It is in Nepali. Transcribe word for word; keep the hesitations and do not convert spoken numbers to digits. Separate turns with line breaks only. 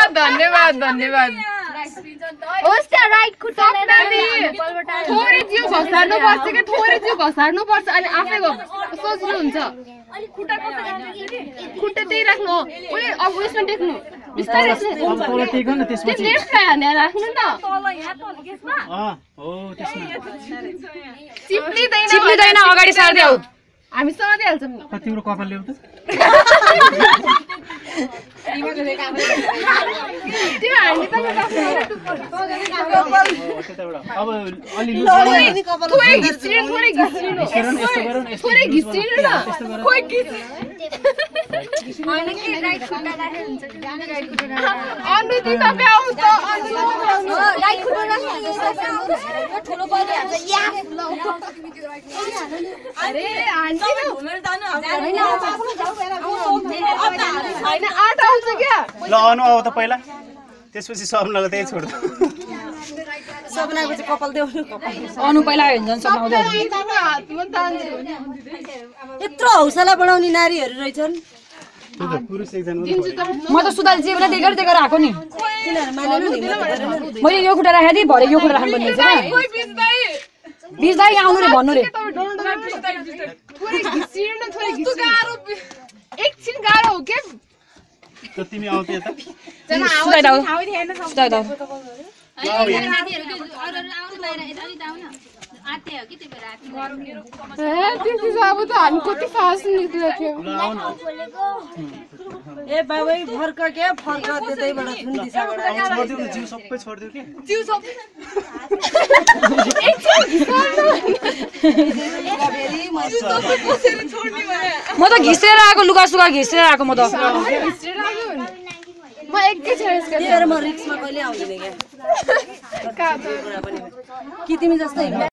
धन्यवाद धन्यवाद होस् त राइट खुट्टा थोरै जिउ घसार्नु पर्छ के थोरै जिउ घसार्नु पर्छ अनि आफै सजिलो हुन्छ खुट्टा त्यही राख्नु ओए अब उयसमा टेक्नु बिस्तारै लेफ्ट हानेर राख्नु न चिप्लिँदैन
चिप्लिँदैन अगाडि सार्दै आऊ
हामी सधैँहाल्छौँ
तिम्रो कपाल ल्याउ त
त्यो हामी त
अब अलि
थोरै घिच्रिनु थोरै घिच्रिनु थोरै घिच्रिनु न खोइ
हैन के राइट खुट्टा राखे हुन्छ राइट खुट्टा
अनु ती तपाईँ आउनु त
राइट खुट्टा राख्नु ठुलो पर्छ या
अरे आन्टी
घुमेर जानु
हैन हैन आठ आउँछ क्या
ल अनु आऊ त पहिला त्यसपछि सपनालाई त्यही छोड्नु
सपनाको चाहिँ कपाल देऊ अनु पहिला हिँड्छन् सपनाउँदै
हातमा तान्छु
यत्रो हौसला बढाउने नारीहरू रहेछन्
पुरुष एकजना
म त सुदाल जीवना देखेर देखेर आएको नि मैले यो खुट्टा राखेँ थिएँ भरे यो खुट्टा राख्नु पर्ने बिच दाइ आउनु रे भन्नु रे
थोरै घिच्रिनु न थोरै गाह्रो एकछिन गाह्रो हो के
त तिमी आउ त यता
सुदाइ दाउ सुदाइ दाउ
अब त हामी कति फास्ट निक्लियो थियो
ए बाबै फर्क के फर्क त्यतैबाट जुन दिशाबाट आयो
छोड्दिउ न जिउ सबै छोड्दिउ के
जिउ सबै
म त घिसेर आएको लुगा सुगा घिसेर आएको म त
म एकैछिन
म रिक्समा कहिले आउँदिन क्या कि तिमी जस्तै